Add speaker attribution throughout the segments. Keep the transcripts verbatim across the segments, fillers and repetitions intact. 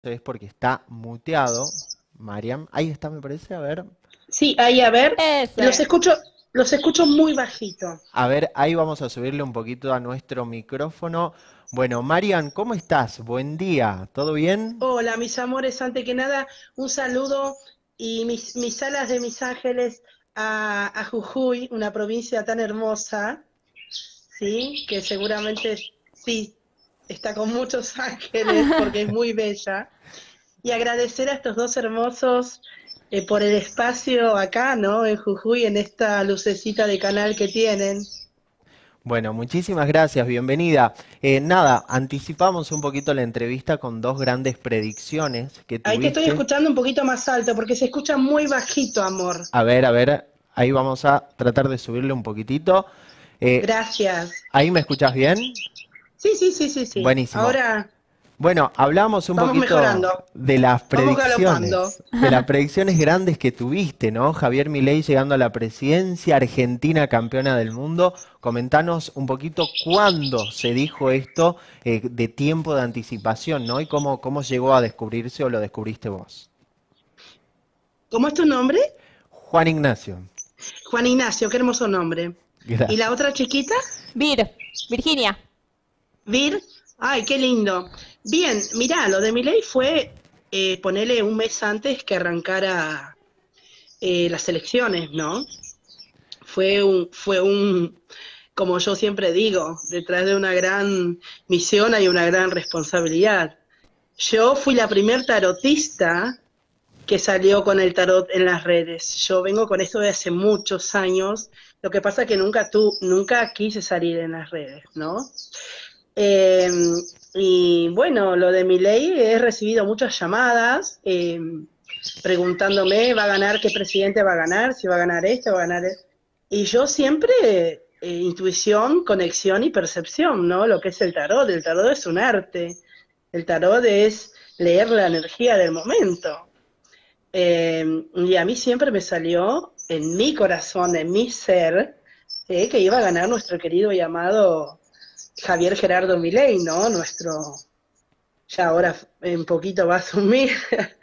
Speaker 1: es porque está muteado. Mariam, ahí está, me parece. A ver,
Speaker 2: Sí, ahí a ver, los
Speaker 3: Ese.
Speaker 2: escucho, los escucho muy bajito.
Speaker 1: a ver, ahí vamos a subirle un poquito a nuestro micrófono. Bueno, Mariam, ¿cómo estás? Buen día, ¿todo bien?
Speaker 2: Hola, mis amores, antes que nada, un saludo y mis, mis alas de mis ángeles a, a Jujuy, una provincia tan hermosa, sí, que seguramente sí está con muchos ángeles porque es muy bella. Y agradecer a estos dos hermosos eh, por el espacio acá, ¿no? En Jujuy, en esta lucecita de canal que tienen.
Speaker 1: Bueno, muchísimas gracias, bienvenida. Eh, nada, anticipamos un poquito la entrevista con dos grandes predicciones que
Speaker 2: Ahí te estoy
Speaker 1: tuviste.
Speaker 2: escuchando un poquito más alto porque se escucha muy bajito, amor.
Speaker 1: A ver, a ver, ahí vamos a tratar de subirle un poquitito. Eh,
Speaker 2: Gracias.
Speaker 1: ¿Ahí me escuchas bien?
Speaker 2: Sí, sí, sí, sí, sí.
Speaker 1: Buenísimo.
Speaker 2: Ahora
Speaker 1: Bueno, hablamos un
Speaker 2: vamos
Speaker 1: poquito
Speaker 2: mejorando.
Speaker 1: de las
Speaker 2: Vamos galopando.
Speaker 1: predicciones, de las predicciones grandes que tuviste, ¿no? Javier Milei llegando a la presidencia, Argentina campeona del mundo. Comentanos un poquito cuándo se dijo esto eh, de tiempo de anticipación, ¿no? Y cómo, cómo llegó a descubrirse o lo descubriste vos.
Speaker 2: ¿Cómo es tu nombre?
Speaker 1: Juan Ignacio,
Speaker 2: Juan Ignacio, qué hermoso nombre. ¿Y la
Speaker 1: gracias.
Speaker 2: otra chiquita?
Speaker 3: Vir, Virginia.
Speaker 2: Vir. Ay, qué lindo. Bien, mirá, lo de mi ley fue eh, ponerle un mes antes que arrancara eh, las elecciones, ¿no? Fue un, fue un, como yo siempre digo, detrás de una gran misión hay una gran responsabilidad. Yo fui la primer tarotista que salió con el tarot en las redes. Yo vengo con esto de hace muchos años. Lo que pasa es que nunca tú, nunca quise salir en las redes, ¿no? Eh, y bueno, lo de mi ley, he recibido muchas llamadas eh, preguntándome, ¿va a ganar? ¿Qué presidente va a ganar? ¿Si va a ganar este? ¿Va a ganar este? Y yo siempre, eh, intuición, conexión y percepción, ¿no? Lo que es el tarot. El tarot es un arte. El tarot es leer la energía del momento. Eh, y a mí siempre me salió en mi corazón, en mi ser, eh, que iba a ganar nuestro querido y amado Javier Gerardo Milei, ¿no? Nuestro, ya ahora en poquito va a asumir.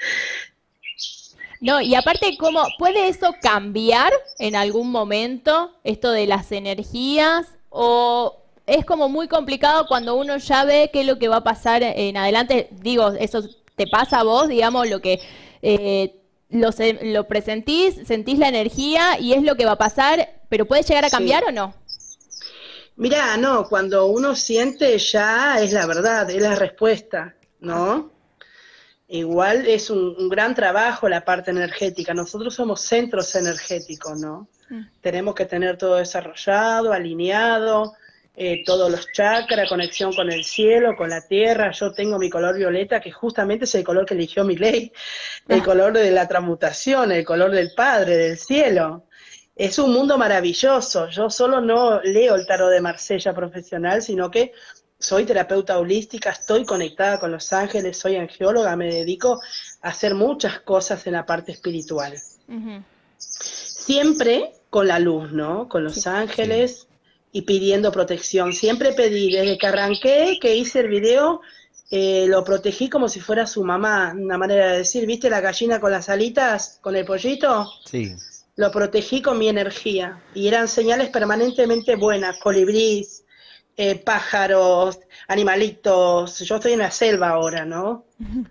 Speaker 3: No, y aparte, ¿cómo puede eso cambiar en algún momento, esto de las energías? ¿O es como muy complicado cuando uno ya ve qué es lo que va a pasar en adelante? Digo, eso te pasa a vos, digamos, lo que eh, lo, se- lo presentís, sentís la energía y es lo que va a pasar, pero ¿puede llegar a cambiar
Speaker 2: Sí.
Speaker 3: o no?
Speaker 2: Mirá, no, cuando uno siente ya es la verdad, es la respuesta,
Speaker 3: Ah,
Speaker 2: ¿no? Igual es un, un gran trabajo la parte energética. Nosotros somos centros energéticos, ¿no?
Speaker 3: mm.
Speaker 2: Tenemos que tener todo desarrollado, alineado, eh, todos los chakras, conexión con el cielo, con la tierra. Yo tengo mi color violeta, que justamente es el color que eligió mi ley, el
Speaker 3: Ah,
Speaker 2: color de la transmutación, el color del Padre, del cielo. Es un mundo maravilloso. Yo solo no leo el tarot de Marsella profesional, sino que soy terapeuta holística, estoy conectada con los ángeles, soy angióloga, me dedico a hacer muchas cosas en la parte espiritual.
Speaker 3: ujú.
Speaker 2: Siempre con la luz, ¿no? Con
Speaker 3: Sí.
Speaker 2: los
Speaker 1: Sí.
Speaker 2: ángeles y pidiendo protección. Siempre pedí, desde que arranqué, que hice el video, eh, lo protegí como si fuera su mamá, una manera de decir, ¿viste la gallina con las alitas, con el pollito?
Speaker 1: Sí.
Speaker 2: Lo protegí con mi energía y eran señales permanentemente buenas, colibrís, eh, pájaros, animalitos. Yo estoy en la selva ahora, ¿no?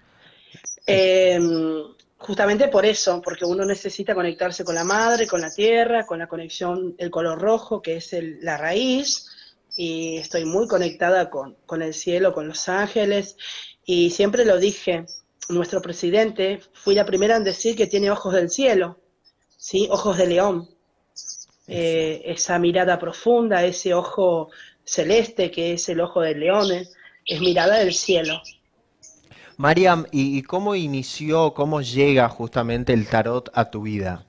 Speaker 1: Es-
Speaker 2: Eh, Justamente por eso, porque uno necesita conectarse con la madre, con la tierra, con la conexión, el color rojo, que es el, la raíz, y estoy muy conectada con, con el cielo, con los ángeles, y siempre lo dije, nuestro presidente, fui la primera en decir que tiene ojos del cielo, ¿sí? Ojos de león,
Speaker 1: es-
Speaker 2: eh, esa mirada profunda, ese ojo celeste que es el ojo del león, es, es mirada del cielo.
Speaker 1: Mariam, ¿y, y cómo inició, cómo llega justamente el tarot a tu vida?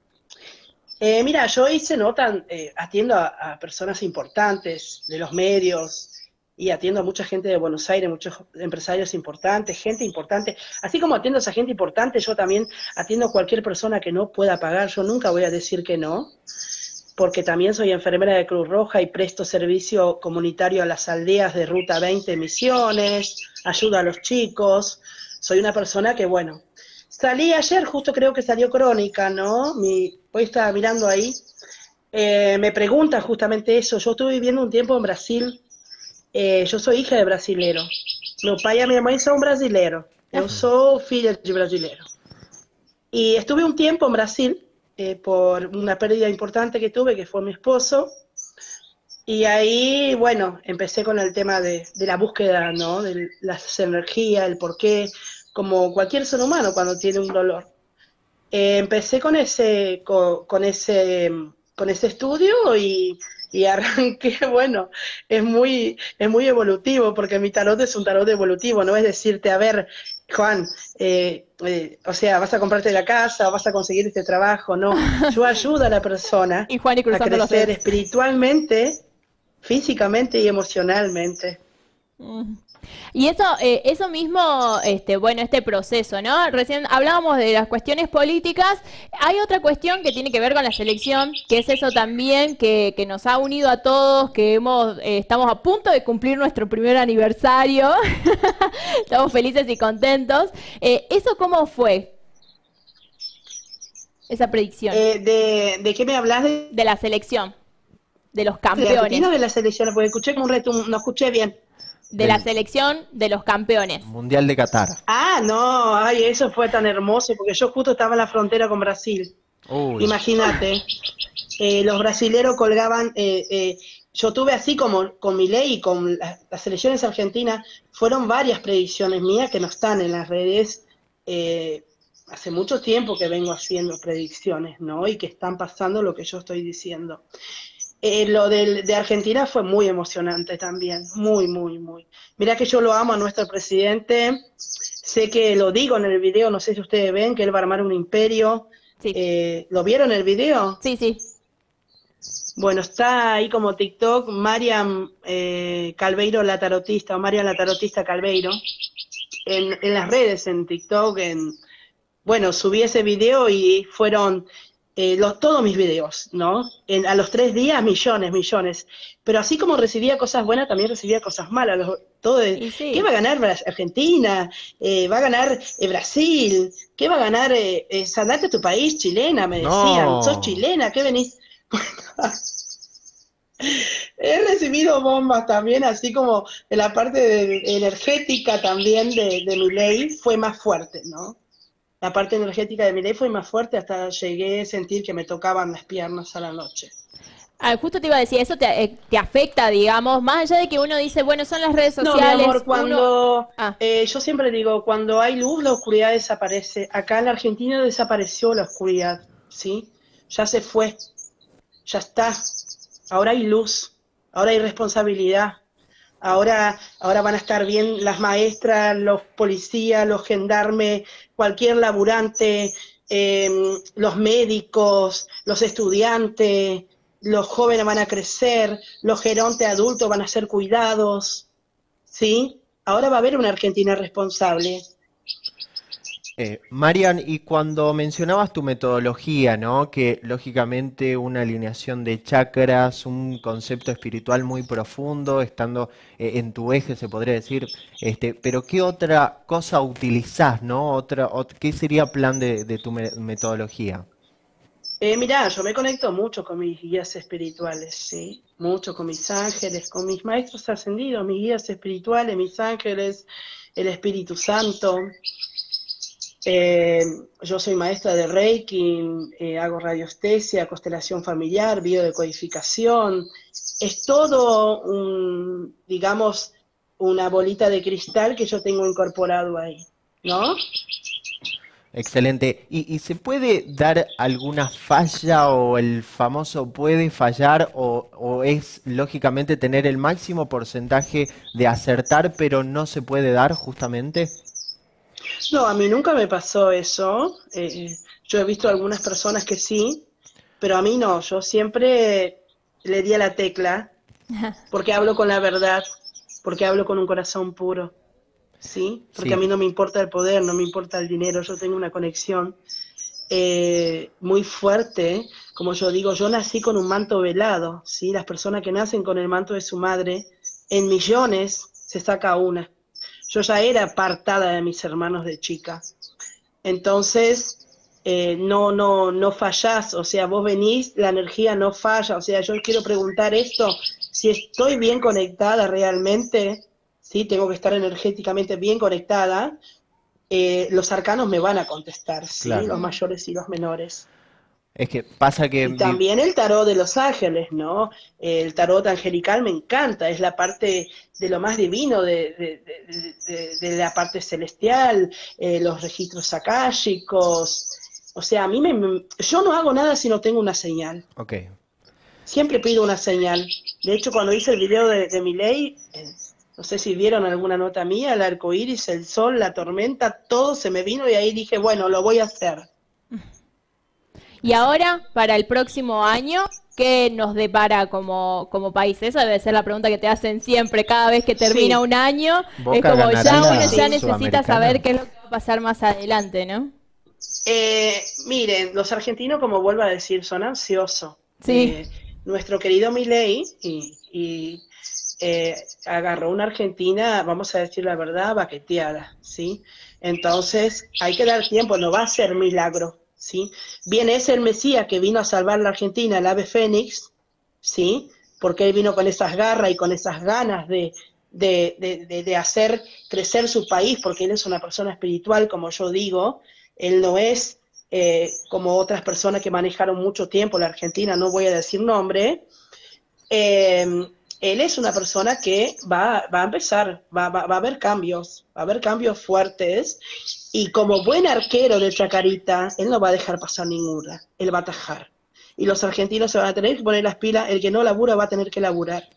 Speaker 2: Eh, mira, yo hice nota, eh, atiendo a, a personas importantes de los medios y atiendo a mucha gente de Buenos Aires, muchos empresarios importantes, gente importante. Así como atiendo a esa gente importante, yo también atiendo a cualquier persona que no pueda pagar. Yo nunca voy a decir que no, porque también soy enfermera de Cruz Roja y presto servicio comunitario a las aldeas de Ruta veinte Misiones, ayudo a los chicos. soy una persona que, bueno, salí ayer, justo creo que salió Crónica, ¿no? Mi, hoy estaba mirando ahí, eh, me pregunta justamente eso. Yo estuve viviendo un tiempo en Brasil, eh, yo soy hija de brasilero, meu pai e a minha mãe são brasileiros, eu sou filha de brasileiro. Y estuve un tiempo en Brasil, eh, por una pérdida importante que tuve, que fue mi esposo, y ahí, bueno, empecé con el tema de, de la búsqueda, ¿no? De las energías, el porqué, como cualquier ser humano cuando tiene un dolor. Eh, empecé con ese, con, con ese, con ese estudio y, y arranqué, bueno, es muy, es muy evolutivo, porque mi tarot es un tarot evolutivo, no es decirte, a ver, Juan, eh, eh, o sea, vas a comprarte la casa, o vas a conseguir este trabajo, no. Yo ayudo a la persona
Speaker 3: Y Juan y
Speaker 2: a
Speaker 3: cruzando los
Speaker 2: crecer
Speaker 3: dedos.
Speaker 2: espiritualmente, físicamente y emocionalmente.
Speaker 3: Mm. Y eso, eh, eso mismo, este, bueno, este proceso, ¿no? Recién hablábamos de las cuestiones políticas. Hay otra cuestión que tiene que ver con la selección, que es eso también que, que nos ha unido a todos, que hemos, eh, estamos a punto de cumplir nuestro primer aniversario. Estamos felices y contentos. Eh, ¿eso cómo fue? Esa predicción
Speaker 2: Eh, de, ¿De qué me hablas? ¿De,
Speaker 3: de la selección, de los
Speaker 2: de
Speaker 3: campeones,
Speaker 2: Argentina o de la selección? Porque escuché como un retum, no escuché bien.
Speaker 3: de la
Speaker 1: del
Speaker 3: selección de los campeones.
Speaker 1: Mundial de Qatar.
Speaker 2: Ah, no, ay, eso fue tan hermoso, porque yo justo estaba en la frontera con Brasil.
Speaker 1: Uy,
Speaker 2: Imagínate, eh, los brasileros colgaban, eh, eh, yo tuve así como con Milei y con la- las selecciones argentinas, fueron varias predicciones mías que no están en las redes. eh, hace mucho tiempo que vengo haciendo predicciones, ¿no? Y que están pasando lo que yo estoy diciendo. Eh, lo del, de Argentina fue muy emocionante también, muy, muy, muy. Mirá que yo lo amo a nuestro presidente, sé que lo digo en el video, no sé si ustedes ven, que él va a armar un imperio.
Speaker 3: Sí,
Speaker 2: Eh, ¿lo vieron el video?
Speaker 3: sí, sí.
Speaker 2: Bueno, está ahí como TikTok, Mariam eh, Calveiro la tarotista, o Mariam la tarotista Calveiro, en, en las redes, en TikTok, en, bueno, subí ese video y fueron eh, los, todos mis videos, ¿no? En, a los tres días, millones, millones. Pero así como recibía cosas buenas, también recibía cosas malas. Los- todo de,
Speaker 3: Y sí.
Speaker 2: ¿qué va a ganar Bras- Argentina? Eh, ¿Va a ganar eh, Brasil? ¿Qué va a ganar? Eh, eh, andate a tu país, chilena, me decían.
Speaker 1: no.
Speaker 2: ¿Sos chilena? ¿Qué venís? He recibido bombas también, así como en la parte de- energética también de, de mi ley fue más fuerte, ¿no? La parte energética de mi ley fue más fuerte, hasta llegué a sentir que me tocaban las piernas a la noche.
Speaker 3: Ah, justo te iba a decir, eso te, eh, te afecta, digamos, más allá de que uno dice, bueno, son las redes
Speaker 2: No, mi
Speaker 3: sociales,
Speaker 2: amor,
Speaker 3: uno...
Speaker 2: cuando,
Speaker 3: Ah,
Speaker 2: eh, yo siempre digo, cuando hay luz, la oscuridad desaparece. Acá en la Argentina desapareció la oscuridad, ¿sí? Ya se fue, ya está. Ahora hay luz, ahora hay responsabilidad. Ahora, ahora van a estar bien las maestras, los policías, los gendarmes, cualquier laburante, eh, los médicos, los estudiantes, los jóvenes van a crecer, los gerontes adultos van a ser cuidados, ¿sí? Ahora va a haber una Argentina responsable.
Speaker 1: Eh, Marian, y cuando mencionabas tu metodología, ¿no? Que lógicamente una alineación de chakras, un concepto espiritual muy profundo, estando eh, en tu eje, se podría decir, este, pero ¿qué otra cosa utilizás, ¿no? Otra, ot- ¿qué sería plan de, de tu me- metodología?
Speaker 2: Eh, mirá, yo me conecto mucho con mis guías espirituales, ¿sí? Mucho con mis ángeles, con mis maestros ascendidos, mis guías espirituales, mis ángeles, el Espíritu Santo. Eh, yo soy maestra de Reiki, eh, hago radiestesia, constelación familiar, biodecodificación. Es todo un, digamos, una bolita de cristal que yo tengo incorporado ahí, ¿no?
Speaker 1: Excelente. ¿Y, y se puede dar alguna falla o el famoso puede fallar o, o es lógicamente tener el máximo porcentaje de acertar, pero no se puede dar justamente?
Speaker 2: No, a mí nunca me pasó eso. Eh, yo he visto algunas personas que sí, pero a mí no. Yo siempre le di a la tecla porque hablo con la verdad, porque hablo con un corazón puro, ¿sí? Porque
Speaker 1: Sí.
Speaker 2: a mí no me importa el poder, no me importa el dinero. Yo tengo una conexión eh, muy fuerte. Como yo digo, yo nací con un manto velado, ¿sí? Las personas que nacen con el manto de su madre, en millones se saca una. Yo ya era apartada de mis hermanos de chica. Entonces, eh, no, no, no fallás, o sea, vos venís, la energía no falla, o sea, yo quiero preguntar esto, si estoy bien conectada realmente, sí, tengo que estar energéticamente bien conectada, eh, los arcanos me van a contestar, sí,
Speaker 1: Claro.
Speaker 2: los
Speaker 3: Mm.
Speaker 2: mayores y los menores.
Speaker 1: Es que pasa que
Speaker 2: Y
Speaker 1: vi-
Speaker 2: también el tarot de los ángeles, ¿no? El tarot angelical me encanta, es la parte de lo más divino de, de- de- de- de la parte celestial, eh, los registros akáshicos. O sea, a mí me, me- yo no hago nada si no tengo una señal.
Speaker 1: ok.
Speaker 2: Siempre pido una señal. De hecho, cuando hice el video de, de Milei, eh, no sé si vieron alguna nota mía, el arco iris, el sol, la tormenta, todo se me vino y ahí dije, bueno, lo voy a hacer.
Speaker 3: Y ahora, para el próximo año, ¿qué nos depara como, como país? Esa debe ser la pregunta que te hacen siempre, cada vez que termina
Speaker 2: Sí.
Speaker 3: un año.
Speaker 1: ¿Boca
Speaker 3: Es como
Speaker 1: ganará
Speaker 3: ya
Speaker 1: la
Speaker 3: uno ya necesita
Speaker 1: Sudamericana?
Speaker 3: saber qué es lo que va a pasar más adelante, ¿no?
Speaker 2: Eh, miren, los argentinos, como vuelvo a decir, son ansiosos.
Speaker 3: Sí.
Speaker 2: Eh, nuestro querido Milei y, y, eh, agarró una Argentina, vamos a decir la verdad, baqueteada, ¿sí? Entonces hay que dar tiempo, no va a ser milagro, ¿sí? Bien, es el Mesías que vino a salvar la Argentina, el ave fénix, ¿sí? Porque él vino con esas garras y con esas ganas de, de, de, de, de hacer crecer su país, porque él es una persona espiritual, como yo digo, él no es eh, como otras personas que manejaron mucho tiempo la Argentina, no voy a decir nombre, eh, él es una persona que va, va a empezar, va, va, va a haber cambios, va a haber cambios fuertes, y como buen arquero de Chacarita, él no va a dejar pasar ninguna, él va a atajar. Y los argentinos se van a tener que poner las pilas, el que no labura va a tener que laburar.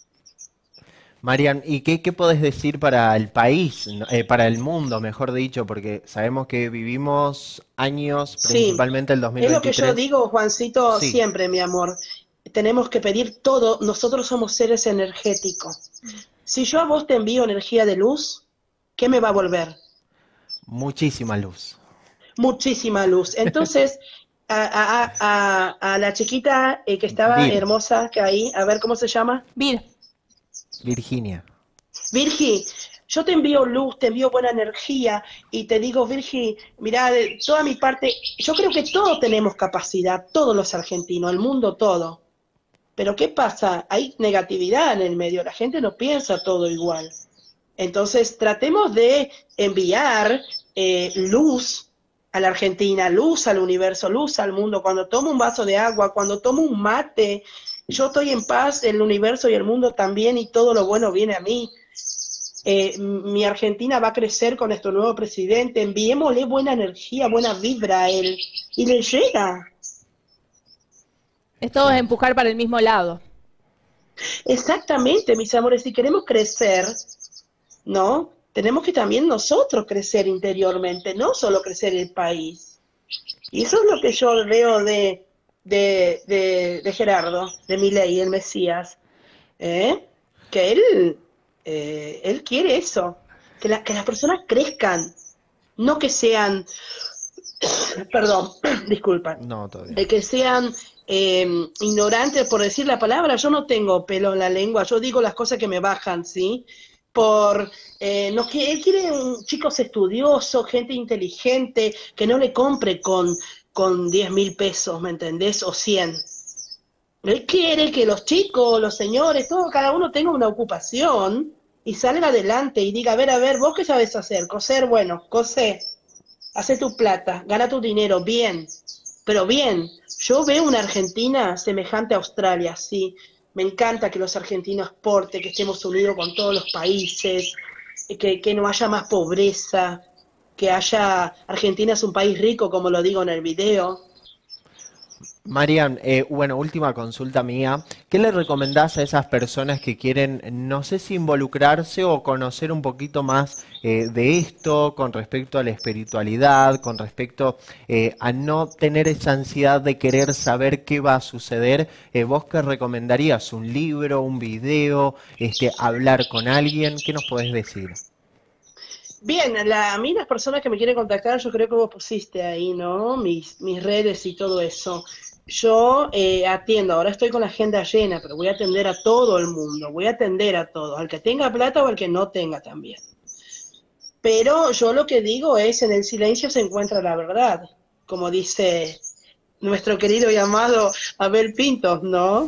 Speaker 1: Marian, ¿y qué, qué podés decir para el país, no, eh, para el mundo, mejor dicho? Porque sabemos que vivimos años,
Speaker 2: Sí,
Speaker 1: principalmente el
Speaker 2: es lo que yo
Speaker 1: dos mil veintitrés.
Speaker 2: digo, Juancito,
Speaker 1: Sí,
Speaker 2: siempre, mi amor. Tenemos que pedir todo, nosotros somos seres energéticos. Si yo a vos te envío energía de luz, ¿qué me va a volver?
Speaker 1: muchísima luz.
Speaker 2: Muchísima luz. Entonces, a, a- a- a la chiquita eh, que estaba
Speaker 1: Vir,
Speaker 2: hermosa, que ahí, a ver cómo se llama,
Speaker 3: Vir,
Speaker 1: Virginia.
Speaker 2: Virgi, yo te envío luz, te envío buena energía y te digo, Virgi, mira, de toda mi parte, yo creo que todos tenemos capacidad, todos los argentinos, el mundo todo. Pero ¿qué pasa? Hay negatividad en el medio, la gente no piensa todo igual. Entonces, tratemos de enviar eh, luz a la Argentina, luz al universo, luz al mundo. Cuando tomo un vaso de agua, cuando tomo un mate, yo estoy en paz, el universo y el mundo también, y todo lo bueno viene a mí. Eh, mi Argentina va a crecer con nuestro nuevo presidente, enviémosle buena energía, buena vibra a él, y le llega.
Speaker 3: es todo
Speaker 1: Sí.
Speaker 3: empujar para el mismo lado.
Speaker 2: Exactamente, mis amores, si queremos crecer, ¿no? Tenemos que también nosotros crecer interiormente, no solo crecer el país. Y eso es lo que yo veo de, de, de, de Gerardo, de Milei, el Mesías, ¿eh? Que él, eh, él quiere eso, que, la, que las personas crezcan, no que sean, perdón, disculpan,
Speaker 1: No, todavía.
Speaker 2: de que sean eh, ignorantes por decir la palabra. Yo no tengo pelo en la lengua, yo digo las cosas que me bajan, ¿sí? Por, eh, no, que él quiere un, chicos estudiosos, gente inteligente, que no le compre con, con diez mil pesos, ¿me entendés? O cien. Él quiere que los chicos, los señores, todo, cada uno tenga una ocupación y salga adelante y diga, a ver, a ver, ¿vos qué sabes hacer? Coser, bueno, cosé. Hace tu plata, gana tu dinero, bien, pero bien. Yo veo una Argentina semejante a Australia, sí. Me encanta que los argentinos exporten, que estemos unidos con todos los países, que, que no haya más pobreza, que haya... Argentina es un país rico, como lo digo en el video.
Speaker 1: Marian, eh, bueno, última consulta mía. ¿Qué le recomendás a esas personas que quieren, no sé si involucrarse o conocer un poquito más eh, de esto con respecto a la espiritualidad, con respecto eh, a no tener esa ansiedad de querer saber qué va a suceder? Eh, ¿vos qué recomendarías? ¿Un libro, un video, este, hablar con alguien? ¿Qué nos podés decir?
Speaker 2: Bien, la, a mí las personas que me quieren contactar, yo creo que vos pusiste ahí, ¿no? Mis, mis redes y todo eso. Yo eh, atiendo, ahora estoy con la agenda llena, pero voy a atender a todo el mundo, voy a atender a todos, al que tenga plata o al que no tenga también. Pero yo lo que digo es, en el silencio se encuentra la verdad, como dice nuestro querido y amado Abel Pintos, ¿no?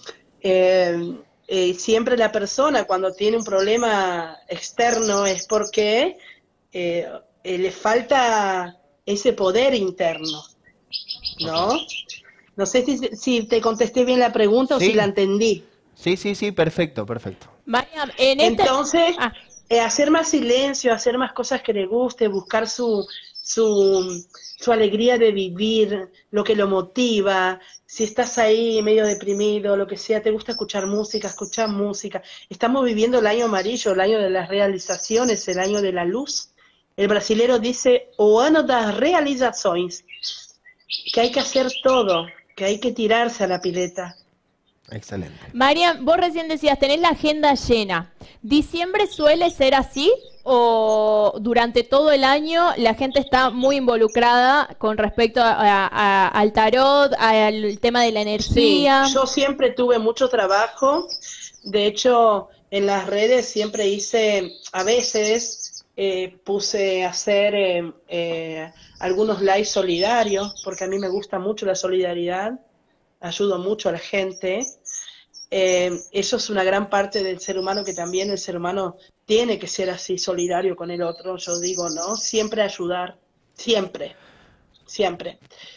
Speaker 2: Eh, eh, siempre la persona cuando tiene un problema externo es porque eh, eh, le falta ese poder interno, ¿no? No sé si, si te contesté bien la pregunta o si la
Speaker 1: Sí,
Speaker 2: entendí.
Speaker 1: sí, sí, sí, perfecto, perfecto.
Speaker 3: Mariam, en este...
Speaker 2: Entonces,
Speaker 3: Ah,
Speaker 2: eh, hacer más silencio, hacer más cosas que le guste, buscar su, su, su alegría de vivir, lo que lo motiva. Si estás ahí medio deprimido, lo que sea, te gusta escuchar música, escuchar música. Estamos viviendo el año amarillo, el año de las realizaciones, el año de la luz. El brasilero dice, o ano das realizações, que hay que hacer todo, que hay que tirarse a la pileta.
Speaker 1: Excelente.
Speaker 3: Mariam, vos recién decías, tenés la agenda llena. ¿Diciembre suele ser así o durante todo el año la gente está muy involucrada con respecto a- a- al tarot, al tema de la
Speaker 2: Sí,
Speaker 3: energía?
Speaker 2: yo siempre tuve mucho trabajo. De hecho, en las redes siempre hice, a veces eh, puse a hacer eh, eh, algunos lives solidarios, porque a mí me gusta mucho la solidaridad, ayudo mucho a la gente. Eh, eso es una gran parte del ser humano, que también el ser humano tiene que ser así, solidario con el otro, yo digo, ¿no? Siempre ayudar, siempre, siempre.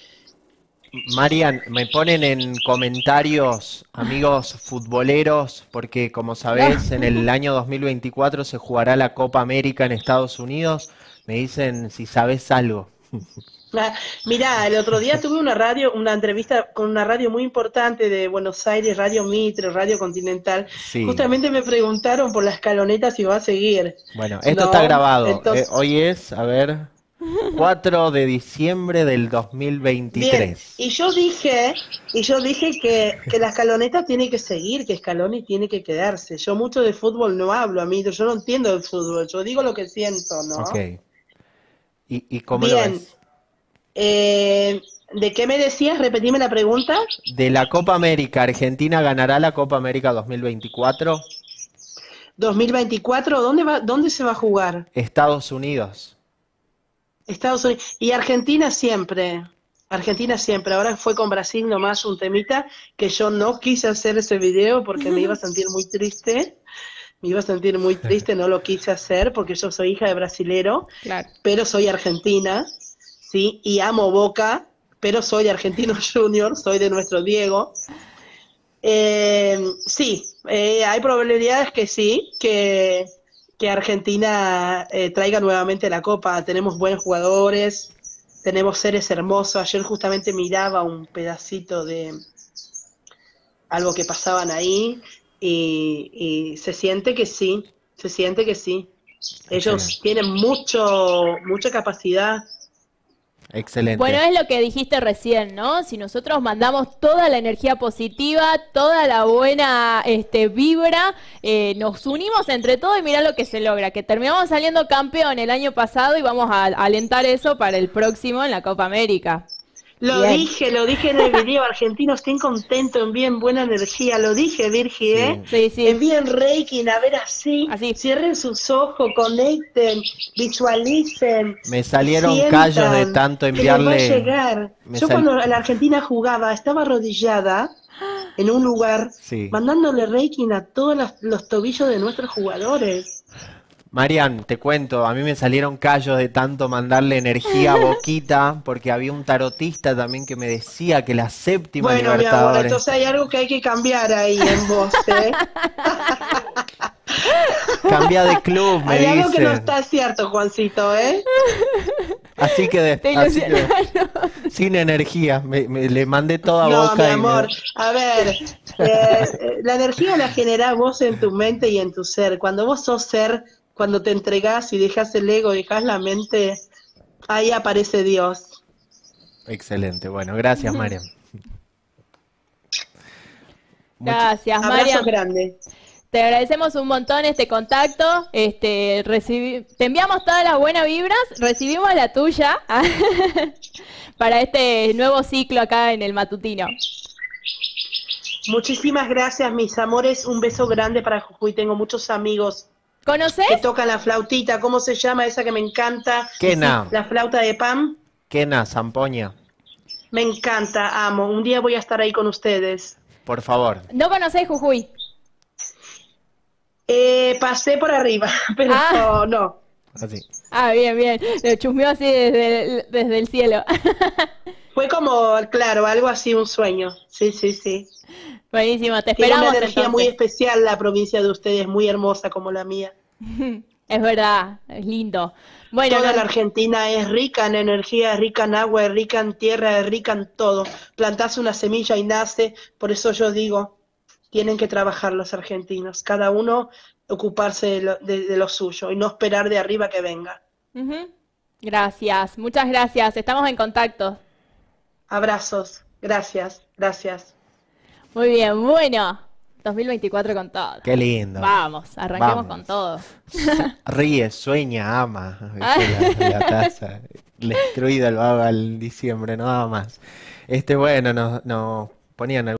Speaker 1: Marian, me ponen en comentarios amigos futboleros, porque como sabés, en el año dos mil veinticuatro se jugará la Copa América en Estados Unidos. Me dicen si sabés algo.
Speaker 2: Ah, mirá, el otro día tuve una radio, una entrevista con una radio muy importante de Buenos Aires, Radio Mitre, Radio Continental.
Speaker 1: Sí,
Speaker 2: Justamente me preguntaron por la escaloneta si va a seguir,
Speaker 1: bueno, esto está
Speaker 2: ¿no?
Speaker 1: grabado. Eh,
Speaker 2: Entonces,
Speaker 1: hoy es, a ver, cuatro de diciembre del
Speaker 2: bien,
Speaker 1: dos mil veintitrés.
Speaker 2: y yo dije, y yo dije que, que la escaloneta tiene que seguir, que Scaloni tiene que quedarse. Yo mucho de fútbol no hablo, amigo, yo no entiendo de fútbol, yo digo lo que siento,
Speaker 1: Ok.
Speaker 2: ¿no?
Speaker 1: ¿Y, y cómo lo
Speaker 2: Bien,
Speaker 1: ves?
Speaker 2: eh, ¿de qué me decías? Repetime la pregunta.
Speaker 1: De la Copa América, ¿Argentina ganará la Copa América dos mil veinticuatro?
Speaker 2: dos mil veinticuatro, ¿dónde va, dónde se va a jugar?
Speaker 1: Estados Unidos.
Speaker 2: Estados Unidos. Y Argentina siempre. Argentina siempre. Ahora fue con Brasil nomás un temita que yo no quise hacer ese video porque me iba a sentir muy triste. Me iba a sentir muy triste, no lo quise hacer porque yo soy hija de brasilero,
Speaker 3: Claro.
Speaker 2: pero soy argentina, ¿sí? Y amo Boca, pero soy de Argentino Junior, soy de nuestro Diego. Eh, sí, eh, hay probabilidades que sí, que, que Argentina eh, traiga nuevamente la Copa. Tenemos buenos jugadores, tenemos seres hermosos. Ayer justamente miraba un pedacito de algo que pasaban ahí y, y se siente que sí, se siente que sí. Ellos
Speaker 1: Excelente.
Speaker 2: tienen mucho, mucha capacidad.
Speaker 3: Bueno,
Speaker 1: Excelente.
Speaker 3: es lo que dijiste recién, ¿no? Si nosotros mandamos toda la energía positiva, toda la buena este, vibra, eh, nos unimos entre todos y mirá lo que se logra, que terminamos saliendo campeón el año pasado y vamos a alentar eso para el próximo en la Copa América.
Speaker 2: Lo
Speaker 3: Bien.
Speaker 2: dije, lo dije en el video, argentinos, estén contentos, envíen buena energía, lo dije, Virgi, ¿eh?
Speaker 1: Sí.
Speaker 3: Sí, sí,
Speaker 2: Envíen Reiki, a ver así,
Speaker 3: así.
Speaker 2: cierren sus ojos, conecten, visualicen,
Speaker 1: Me salieron callos de
Speaker 2: sientan
Speaker 1: tanto
Speaker 2: que les va a
Speaker 1: enviarle.
Speaker 2: llegar.
Speaker 1: Me
Speaker 2: Yo
Speaker 1: sal-
Speaker 2: cuando la Argentina jugaba, estaba arrodillada en un lugar,
Speaker 1: Sí.
Speaker 2: mandándole Reiki a todos los, los tobillos de nuestros jugadores.
Speaker 1: Marian, te cuento, a mí me salieron callos de tanto mandarle energía a Boquita, porque había un tarotista también que me decía que la séptima
Speaker 2: Bueno, mi amor,
Speaker 1: Libertadores.
Speaker 2: entonces hay algo que hay que cambiar ahí en vos, ¿eh?
Speaker 1: Cambia de club, me
Speaker 2: Hay algo que no
Speaker 1: dicen.
Speaker 2: está cierto, Juancito, ¿eh?
Speaker 1: Así que, de-
Speaker 3: Te
Speaker 1: así que
Speaker 3: ilusionaron.
Speaker 1: sin energía, me, me- le mandé toda
Speaker 2: No, mi
Speaker 1: Boca y me-
Speaker 2: amor, a ver, eh, eh, la energía la generás vos en tu mente y en tu ser. Cuando vos sos ser, cuando te entregás y dejas el ego, dejas la mente, ahí aparece Dios.
Speaker 1: Excelente, bueno, gracias Marian. Much-
Speaker 3: Gracias,
Speaker 2: Abrazo
Speaker 3: Mariam.
Speaker 2: grande.
Speaker 3: Te agradecemos un montón este contacto. Este, recibi- te enviamos todas las buenas vibras, recibimos la tuya para este nuevo ciclo acá en el matutino.
Speaker 2: Muchísimas gracias, mis amores. Un beso grande para Jujuy. Tengo muchos amigos
Speaker 3: ¿Conoces?
Speaker 2: que tocan la flautita, ¿cómo se llama esa que me encanta?
Speaker 1: Kena,
Speaker 2: La flauta de Pam,
Speaker 1: Kena, Zampoña,
Speaker 2: me encanta, amo. Un día voy a estar ahí con ustedes.
Speaker 1: por favor.
Speaker 3: ¿No conocés Jujuy?
Speaker 2: Eh, pasé por arriba, pero
Speaker 3: Ah.
Speaker 2: no.
Speaker 1: Así.
Speaker 3: Ah, bien, bien. Lo chusmeó así desde el, desde el cielo.
Speaker 2: Fue como, claro, algo así, un sueño. Sí, sí, sí.
Speaker 3: Buenísimo, te
Speaker 2: Tiene una
Speaker 3: esperamos
Speaker 2: energía muy
Speaker 3: entonces.
Speaker 2: especial la provincia de ustedes, muy hermosa como la mía.
Speaker 3: Es verdad, es lindo. Bueno,
Speaker 2: Toda la
Speaker 3: nos-
Speaker 2: Argentina es rica en energía, es rica en agua, es rica en tierra, es rica en todo. Plantás una semilla y nace, por eso yo digo, tienen que trabajar los argentinos, cada uno ocuparse de lo, de- de lo suyo y no esperar de arriba que venga.
Speaker 3: Ujú. Gracias, muchas gracias. Estamos en contacto.
Speaker 2: Abrazos, gracias, gracias.
Speaker 3: Muy bien, bueno, dos mil veinticuatro con todo.
Speaker 1: Qué lindo.
Speaker 3: Vamos, arranquemos
Speaker 1: Vamos.
Speaker 3: con todo.
Speaker 1: Ríe, sueña, ama.
Speaker 3: Ah.
Speaker 1: ¿Viste la, la taza? Destruido el vago al diciembre, no ama más. Este, bueno, nos, nos ponían